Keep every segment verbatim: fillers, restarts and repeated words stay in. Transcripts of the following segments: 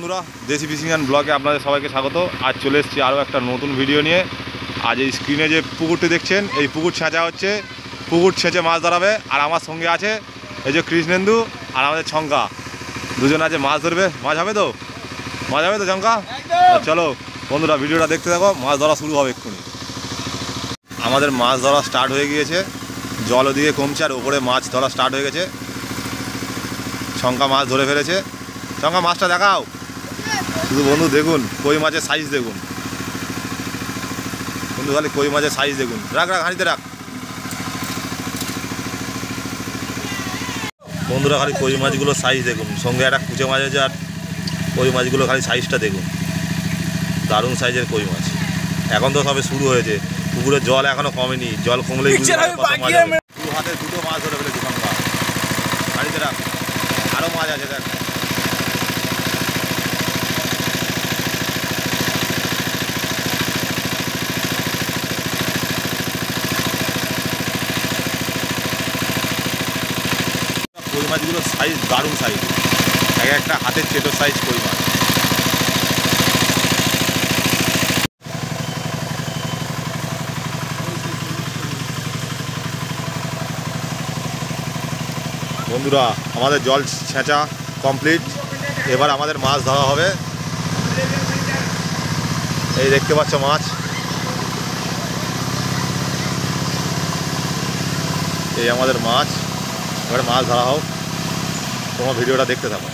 বন্ধুরা, দেশি fishing and ব্লগে আপনাদের সবাইকে স্বাগত। আজ চলে এসেছি আরও একটা নতুন ভিডিও নিয়ে। আজ এই স্ক্রিনে যে পুকুরটি দেখছেন, এই পুকুর ছেঁচা হচ্ছে। পুকুর ছেঁচে মাছ ধরাবে। আর আমার সঙ্গে আছে এই যে কৃষ্ণেন্দু আর আমাদের ছঙ্কা, দুজন আছে মাছ ধরবে। মাছ হবে তো? মাছ হবে তো ছঙ্কা? চলো বন্ধুরা, ভিডিওটা দেখতে থাকো। মাছ ধরা শুরু হবে এক্ষুনি। আমাদের মাছ ধরা স্টার্ট হয়ে গিয়েছে। জল ওদিকে কমছে আর ওপরে মাছ ধরা স্টার্ট হয়ে গেছে। ছঙ্কা মাছ ধরে ফেলেছে। ছঙ্কা মাছটা দেখাও শুধু বন্ধু, দেখুন কই মাছের সাইজ দেখুন বন্ধু, খালি কই মাছের সাইজ দেখুন। রাখ রাখ হাঁড়িতে রাখ বন্ধুরা, খালি কই মাছগুলোর সাইজ দেখুন। সঙ্গে একটা কুচে মাছ আছে, আর কই মাছগুলো খালি সাইজটা দেখুন। দারুণ সাইজের কই মাছ। এখন তো সবে শুরু হয়েছে, পুকুরের জল এখনো কমেনি। জল কমলেই দু হাতে দুটো মাছ ধরে ফেলেছি ছঙ্কা। হাঁড়িতে রাখ, আরও মাছ আছে দেখ। কই মাছগুলোর সাইজ দারুণ সাইজ, এক একটা হাতের চেটোর সাইজ কই মাছ। বন্ধুরা, আমাদের জল ছেঁচা কমপ্লিট। এবার আমাদের মাছ ধরা হবে। এই দেখতে পাচ্ছ মাছ, এই আমাদের মাছ। এবারে মাছ ধরা হোক, তোমার ভিডিওটা দেখতে থাকো।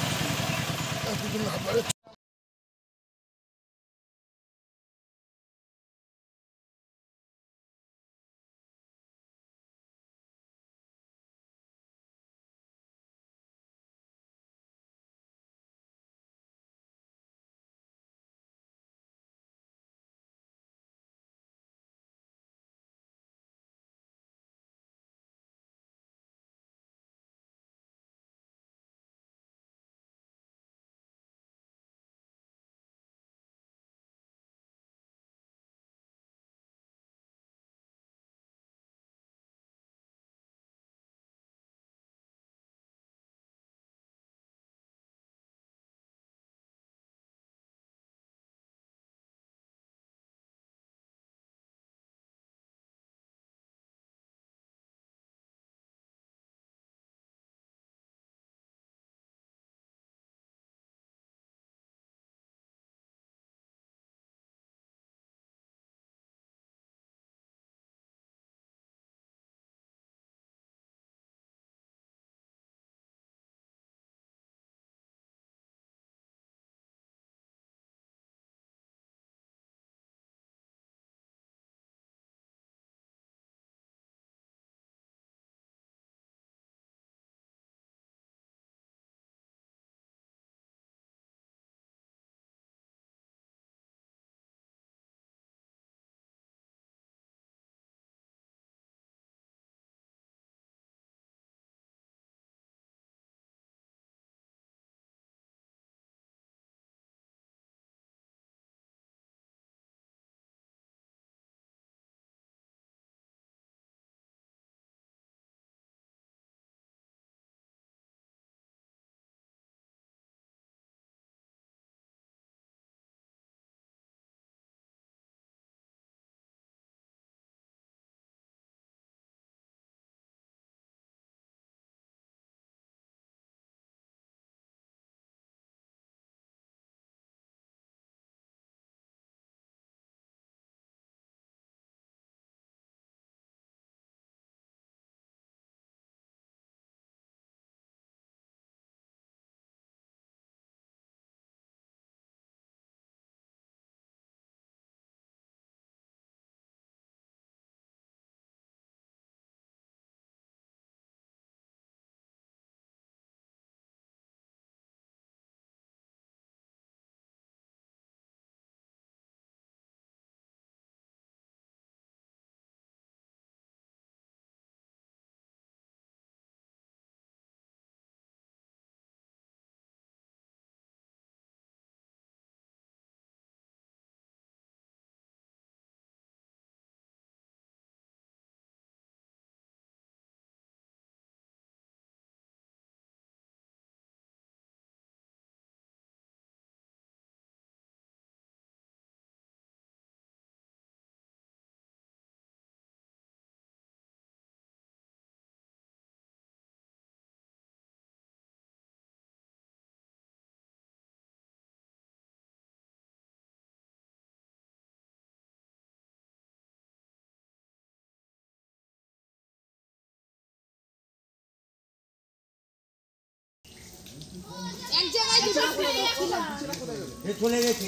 চলে গেছে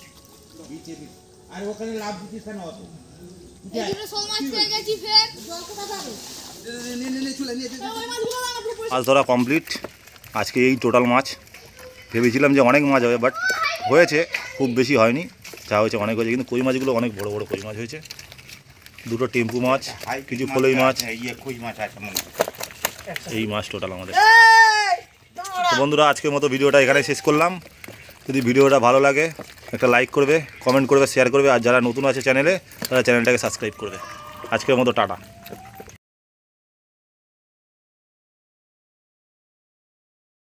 আর ওখানে লাভ দিচ্ছিস কেন অত মাছ ধরা কমপ্লিট। আজকে এই টোটাল মাছ, ভেবেছিলাম যে অনেক মাছ হবে, বাট হয়েছে, খুব বেশি হয়নি, যা হয়েছে অনেক হয়েছে। কিন্তু কই মাছগুলো অনেক বড় বড় কই মাছ হয়েছে, দুটো টেম্পু মাছ, কিছু ফলই মাছ, এই মাছ টোটাল আমাদের। তো বন্ধুরা, আজকের মতো ভিডিওটা এখানে শেষ করলাম। যদি ভিডিওটা ভালো লাগে একটা লাইক করবে, কমেন্ট করবে, শেয়ার করবে, আর যারা নতুন আছে চ্যানেলে তারা চ্যানেলটাকে সাবস্ক্রাইব করবে। আজকের মতো টাটা।